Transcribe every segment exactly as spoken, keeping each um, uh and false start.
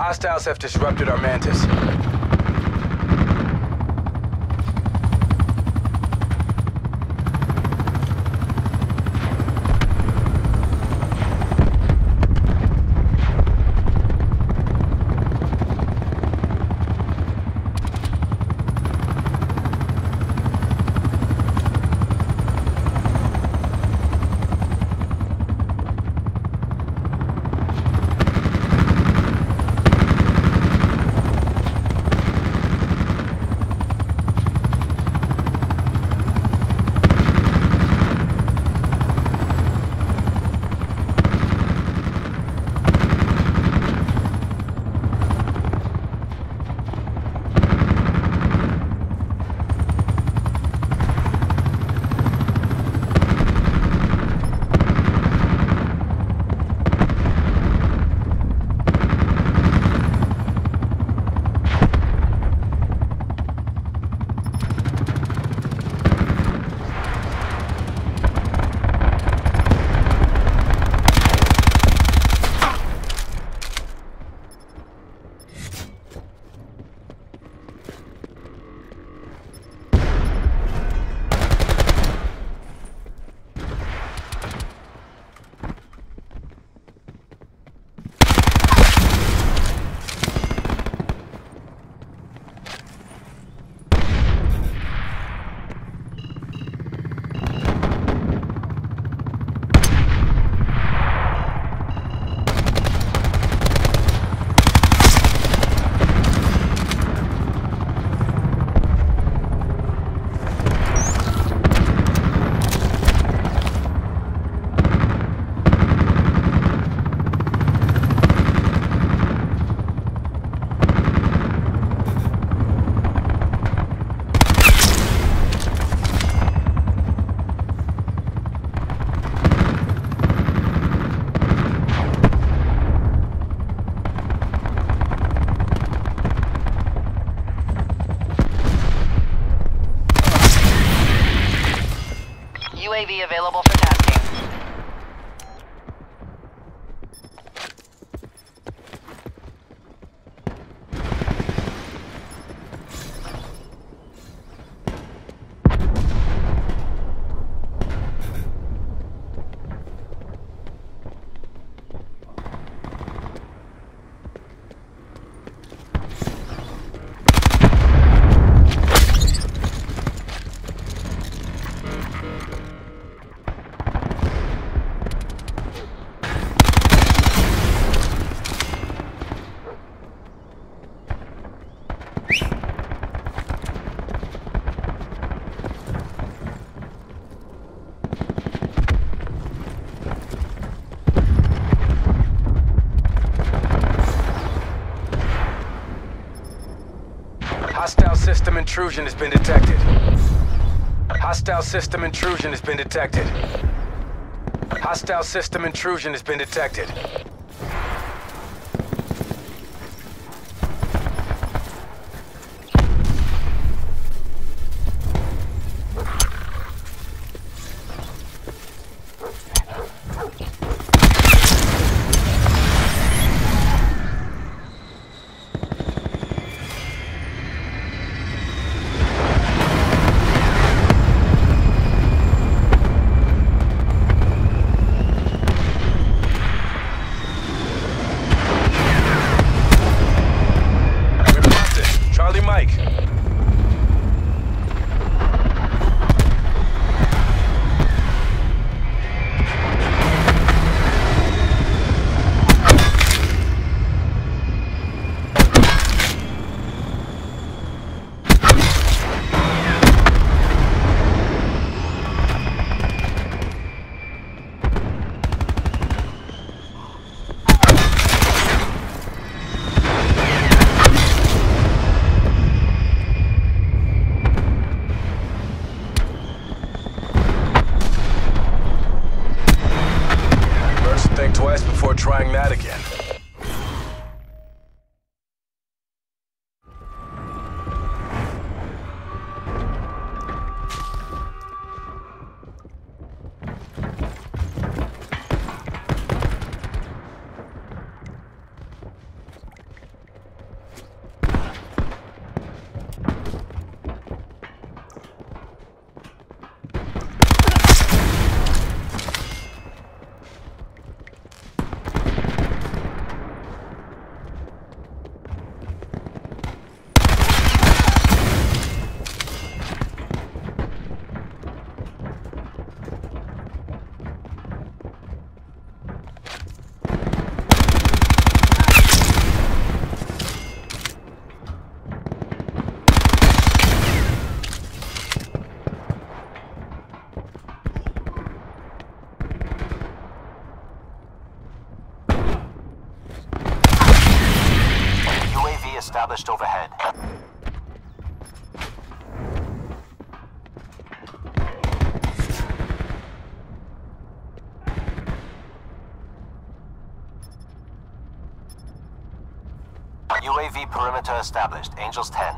Hostiles have disrupted our Mantis. U A V available for tasking. Hostile system intrusion has been detected. Hostile system intrusion has been detected. Hostile system intrusion has been detected. Mike. Think twice before trying that again. U A V perimeter established. Angels ten.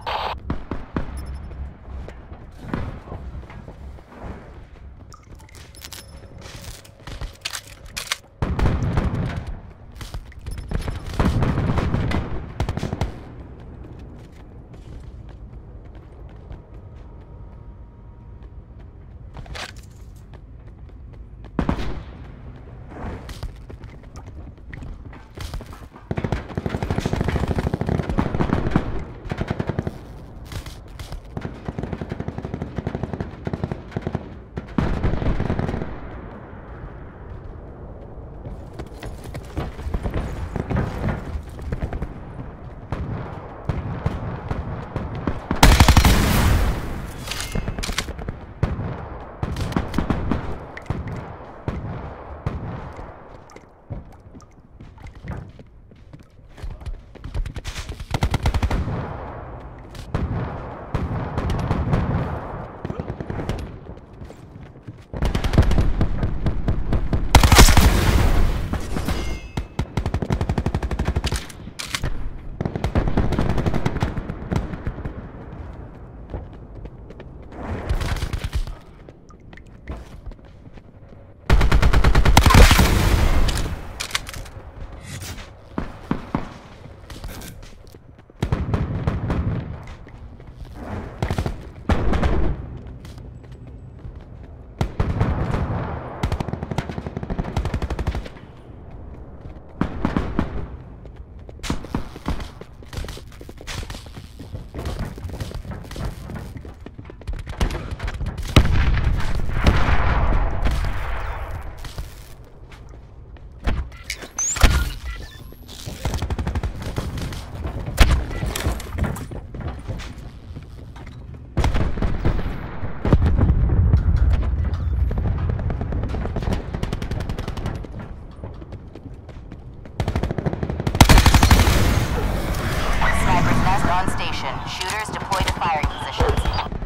Shooters deployed to firing positions.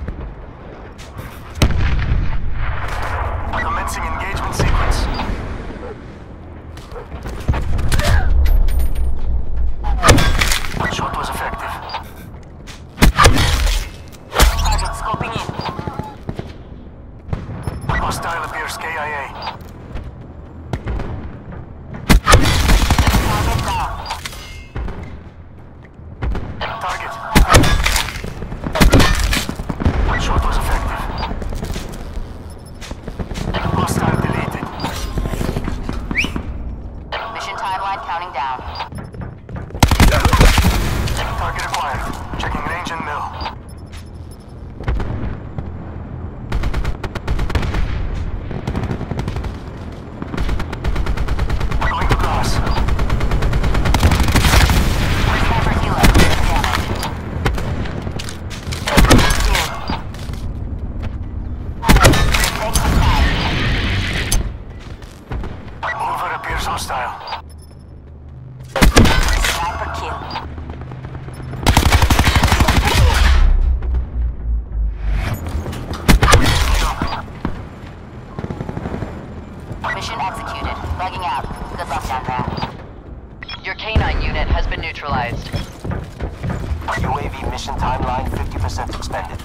Commencing engagement sequence. One shot was effective. Target scoping in. Hostile appears K I A. Target down. Target. One shot was effective. Hostile deleted. Mission timeline counting down. Target acquired. Checking range and mill. Going to glass. Sniper helo. Damage. Take the tag. Mover appears hostile. Sniper kill. Mission executed. Bugging out. Good luck down there. Your canine unit has been neutralized. U A V mission timeline fifty percent expended.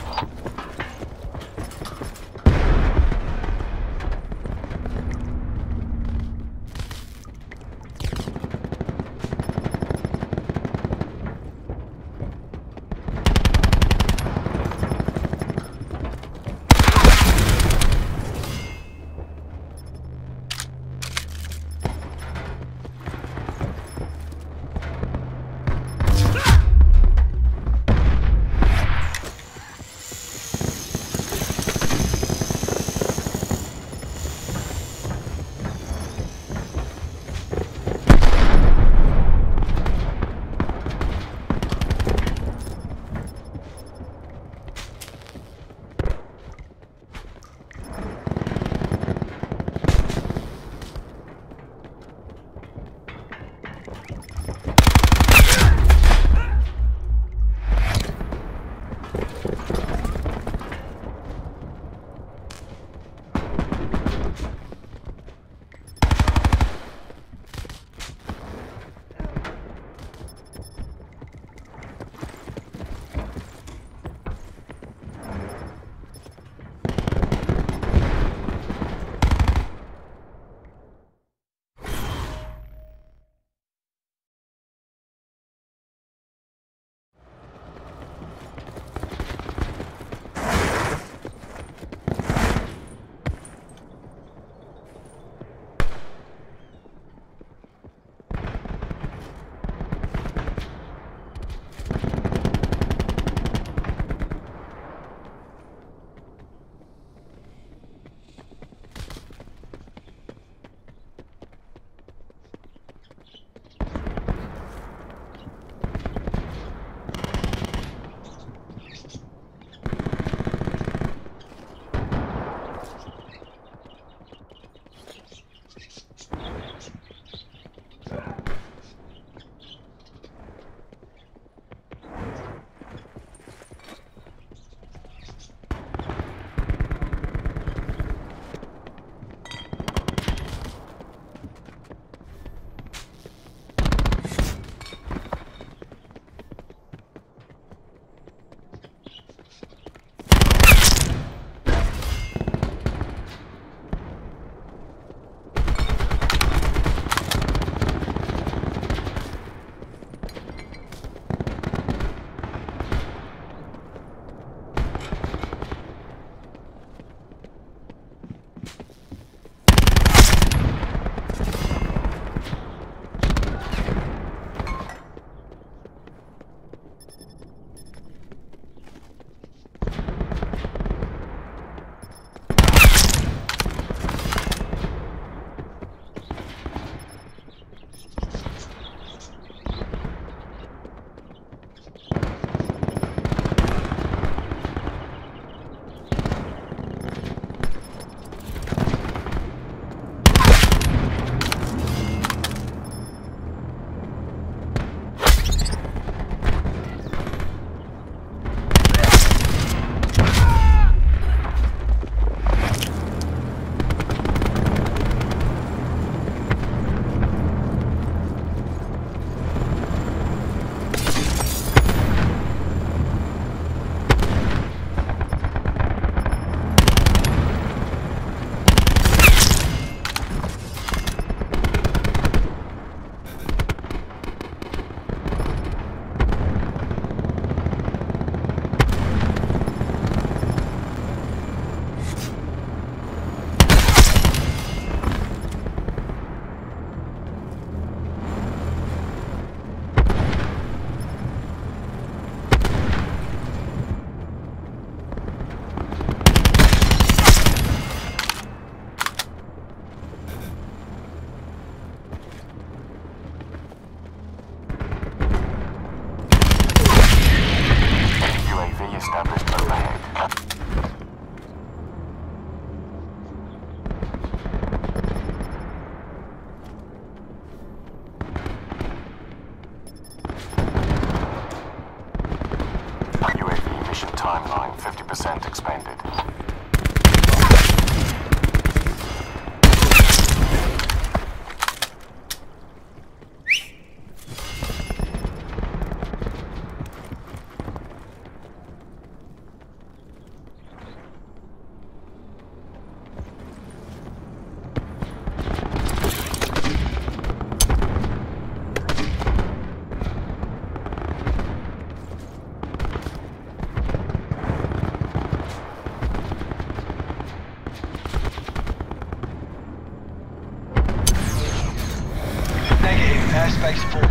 Airspace four.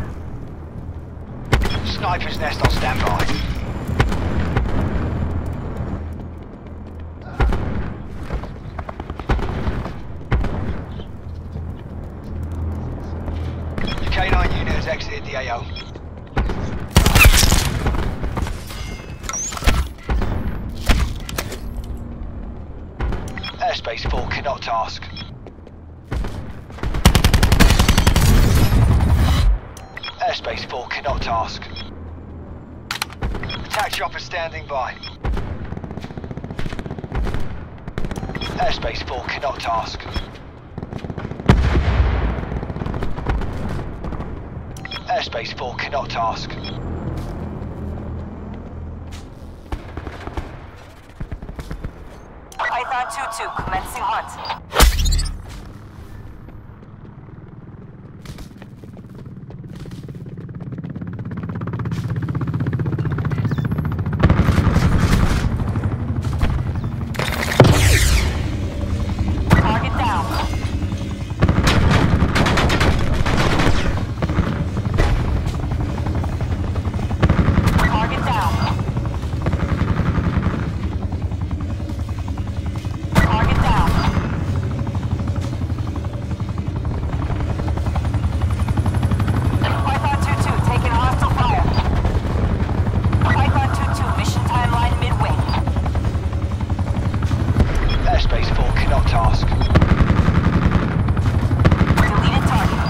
Sniper's nest on standby. K nine unit has exited the A O. Airspace four cannot task. Airspace four cannot task. Attack chopper standing by. Airspace four cannot task. Airspace four cannot task. Python two two, commencing hunt. Target down. Target down. Target down. Python two two, taking hostile fire. Python two two, mission timeline midway. Airspace four cannot task. Deleted target.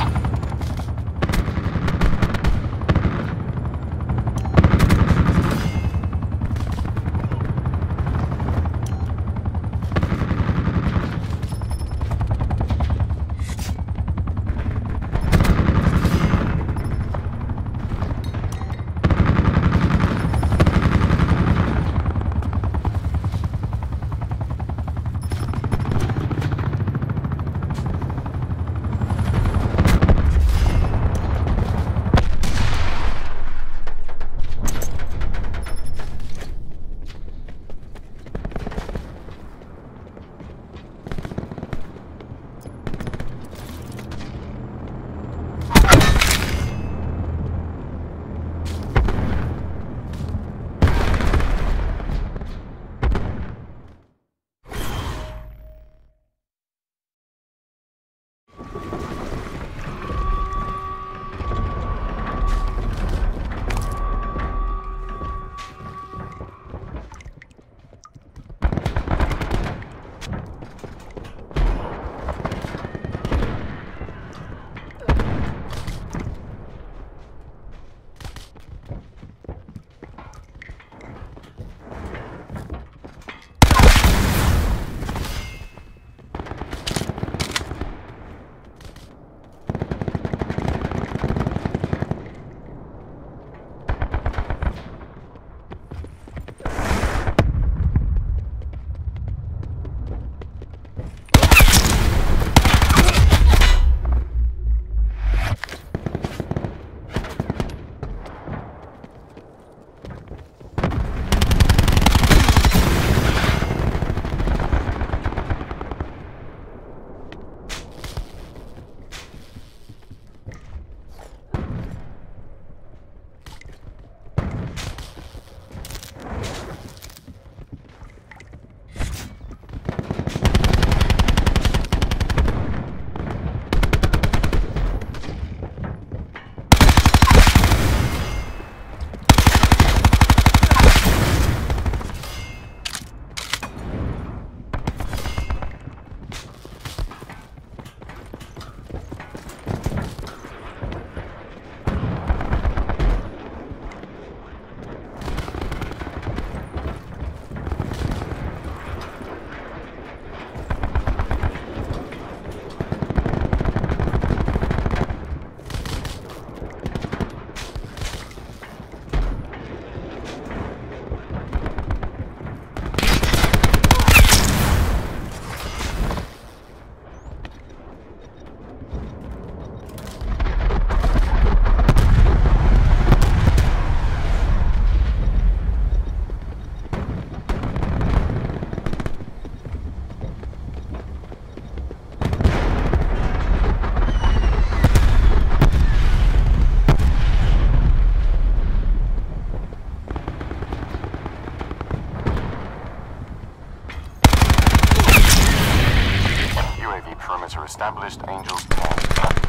Perimeter established. Angels ten.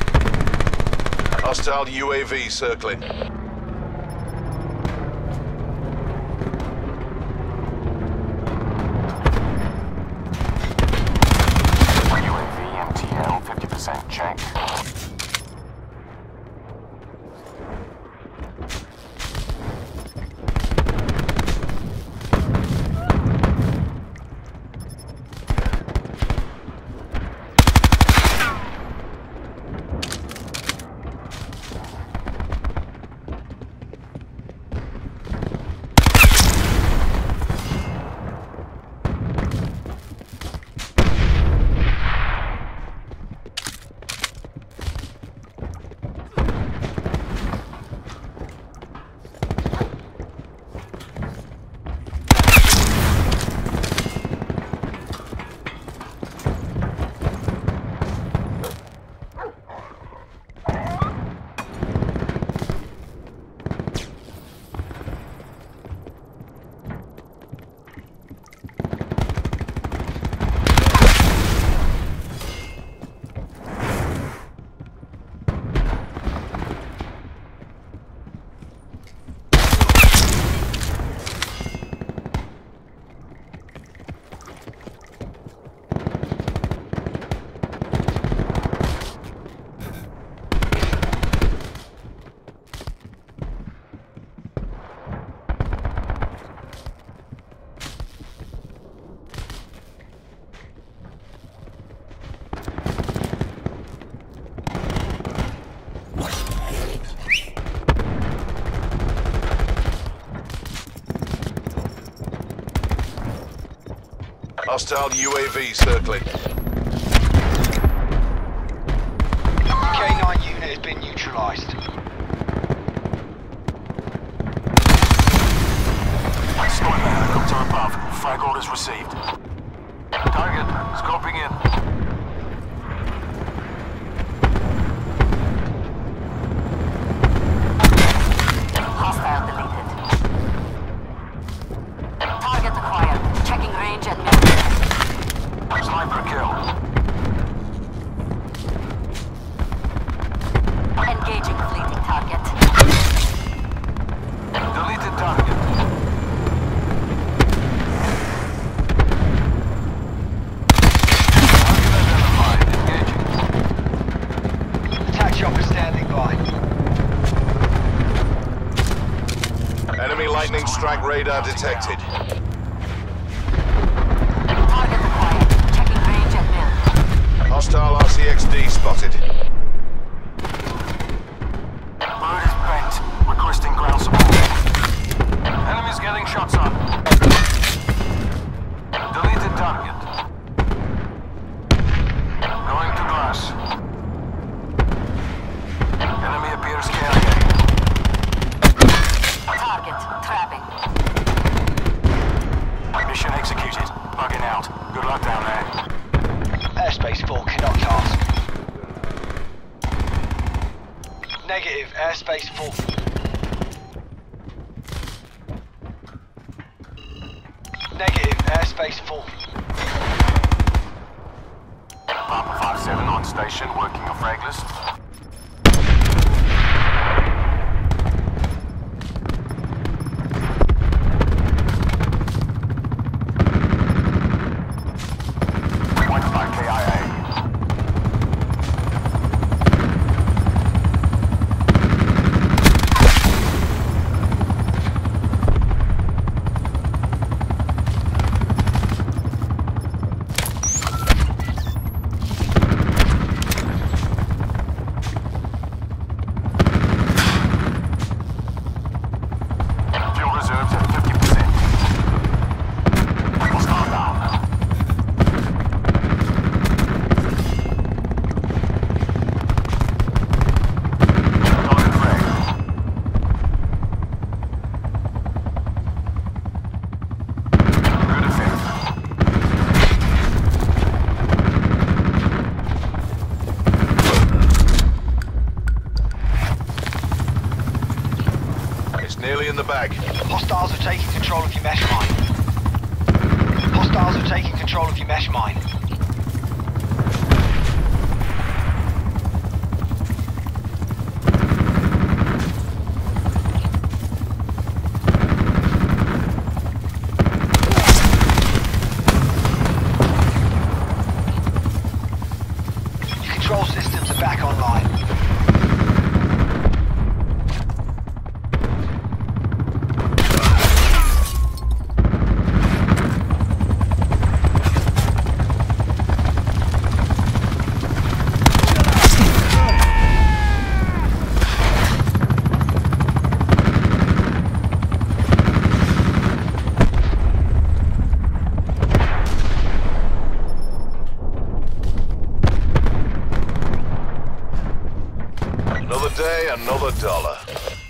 Hostile U A V circling. U A V M T L fifty percent check. Hostile U A V circling. K nine unit has been neutralized. Sniper helicopter above. Flag orders received. Target, scoping in. Hostile deleted. Target acquired. Checking range and mid. Sniper kill. Engaging fleeting target. Deleted target. Target identified. Engaging. Attack chopper standing by. Enemy lightning strike radar detected. Target acquired. Checking range and mid. Hostile R C X D spotted. Bird is bent. Requesting ground support. Enemies getting shots on. Deleted target. Going to glass. Enemy appears K I Target trapping. A. Mission executed. Bugging out. Good luck down there. Airspace four cannot task. Negative, airspace four. Negative, airspace four. Papa five seven on station, working a frag list. Identify K I A. Fuel reserves at fifty percent. Hostile down. Target frag. Good effect. It's nearly in the bag. Hostiles are taking control of your mesh mine. Hostiles are taking control of your mesh mine. control systems are back online. Another day, another dollar.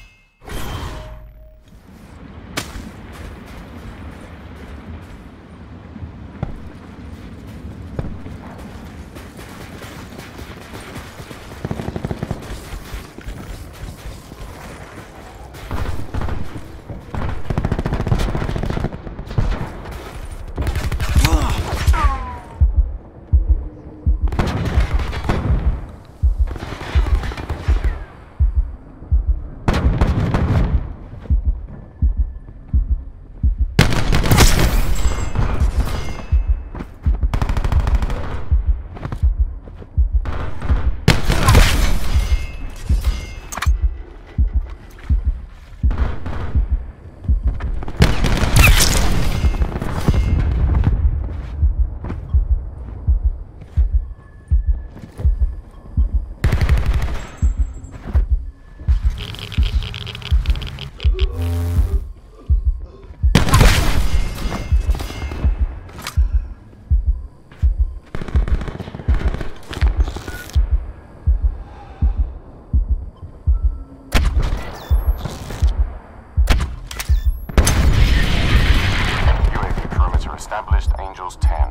Established, Angels ten.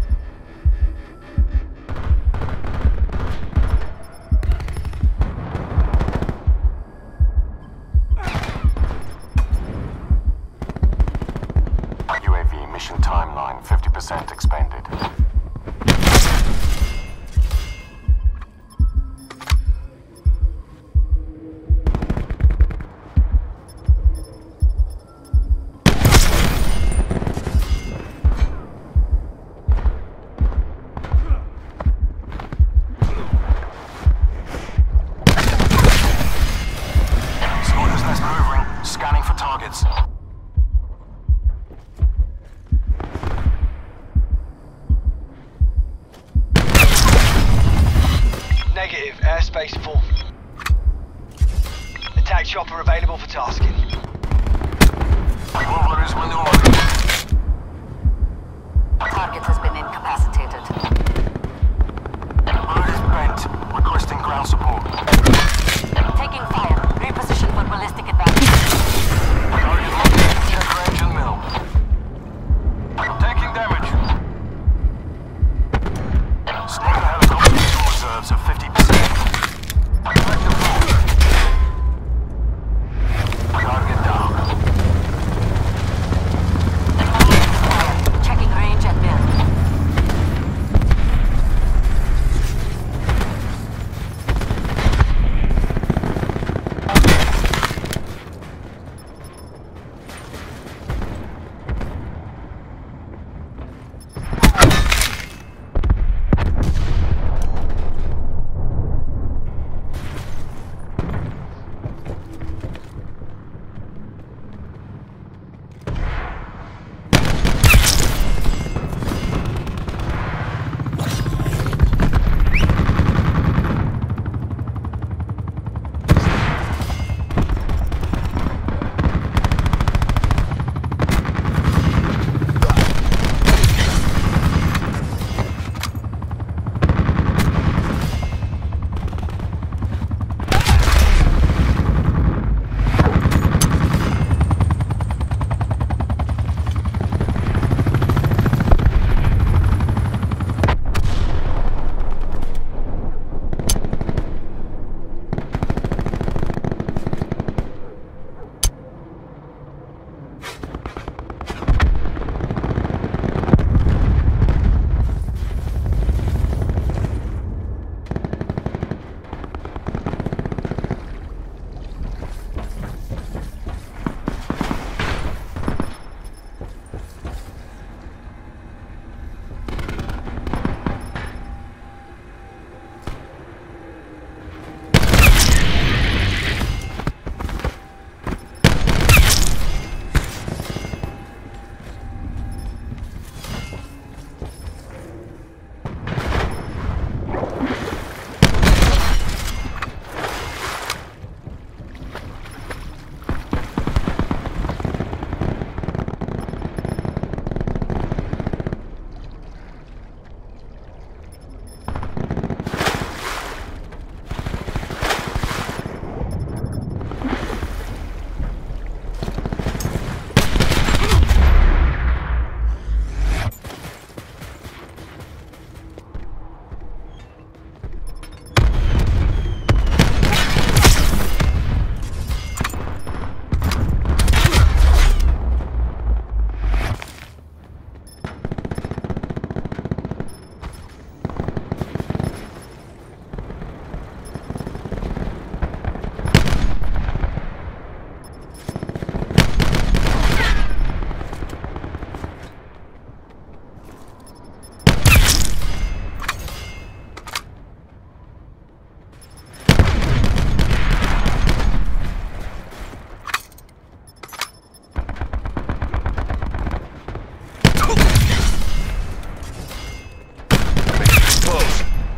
U A V mission timeline fifty percent expended. Scanning for targets. Negative, airspace full. Attack chopper available for tasking. Wobbler is maneuver. Target has been incapacitated. Bird is bent. Requesting ground support. Taking fire. Reposition for ballistic advantage. Target located near Grange and Mill. Taking damage. Sniper helicopter fuel reserves of fifty percent. Effective move. Target down. Checking range and build.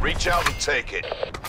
Reach out and take it.